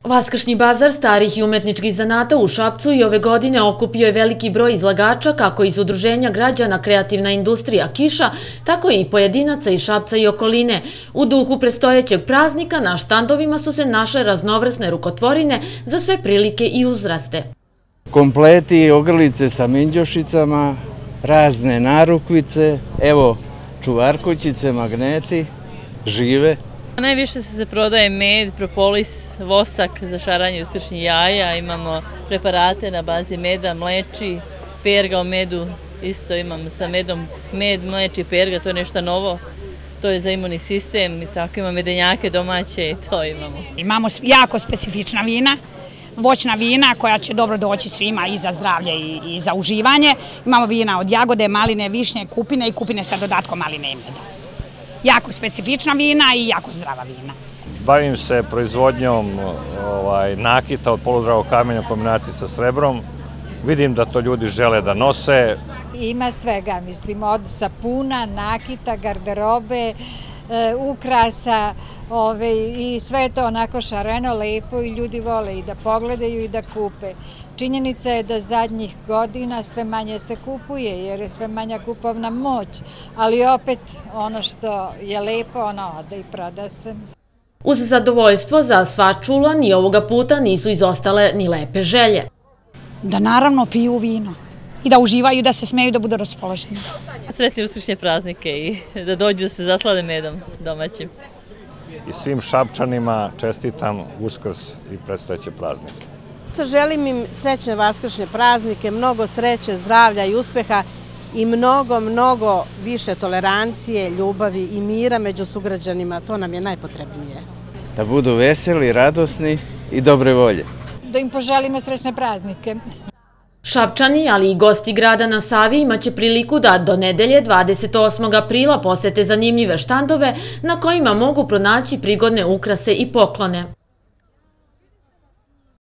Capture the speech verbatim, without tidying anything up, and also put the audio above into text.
Vaskršnji bazar starih i umetničkih zanata u Šapcu i ove godine okupio je veliki broj izlagača kako iz Udruženja građana Kreativna industrija Kiša, tako i pojedinaca iz Šapca i okoline. U duhu prestojećeg praznika na štandovima su se našle raznovrsne rukotvorine za sve prilike i uzraste. Kompleti i ogrlice sa minđošicama, razne narukvice, evo čuvarkućice, magneti, žive. Najviše se prodaje med, propolis, vosak za šaranje uskršnjih jaja, imamo preparate na bazi meda, mleči, perga o medu, isto imamo sa medom, med, mleči, perga, to je nešto novo, to je za imunni sistem i tako imamo medenjake domaće i to imamo. Imamo jako specifična vina, voćna vina koja će dobro doći svima i za zdravlje i za uživanje. Imamo vina od jagode, maline, višnje, kupine i kupine sa dodatkom maline i meda. Jako specifična vina i jako zdrava vina. Bavim se proizvodnjom nakita od poluzdravog kamenja u kombinaciji sa srebrom. Vidim da to ljudi žele da nose. Ima svega, mislim, od sapuna, nakita, garderobe, ukrasa i sve to onako šareno, lepo i ljudi vole i da pogledaju i da kupe. Činjenica je da zadnjih godina sve manje se kupuje jer je sve manja kupovna moć, ali opet ono što je lepo ono ode i proda se. Uz zadovoljstvo za sva čula ni ovoga puta nisu izostale ni lepe želje. Da naravno piju vino i da uživaju, da se smeju, da budu raspoloženi. Sretni uskršnje praznike i da dođu da se zaslade medom domaćim. I svim Šapčanima čestitam Uskrs i predstojeće praznike. Želim im srećne vaskršnje praznike, mnogo sreće, zdravlja i uspeha i mnogo, mnogo više tolerancije, ljubavi i mira među sugrađanima. To nam je najpotrebnije. Da budu veseli, radosni i dobre volje. Da im poželimo srećne praznike. Šapčani, ali i gosti grada na Savi imaće priliku da do nedelje dvadeset osmog aprila posete zanimljive štandove na kojima mogu pronaći prigodne ukrase i poklone.